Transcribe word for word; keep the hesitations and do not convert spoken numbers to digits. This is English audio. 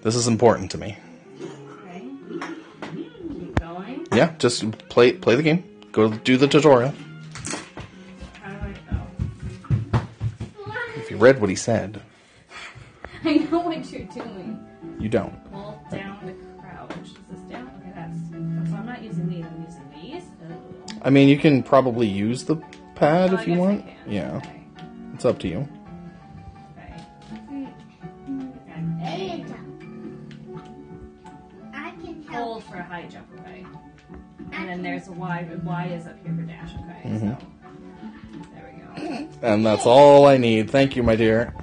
This is important to me. Okay. Keep going. Yeah, just play play the game. Go do the tutorial. How do I go? If you read what he said. I know what you're doing. You don't. Pull down to crouch. Is this down? Okay, that's... So I'm not using these. I'm using these. Oh. I mean, you can probably use the pad Oh, if I you guess want. I can. Yeah. Okay. It's up to you. Okay. Hey, I can help. Hold for a high jump, okay. And then there's a Y. Y is up here for dash, okay. Mm-hmm. So there we go. And that's all I need. Thank you, my dear.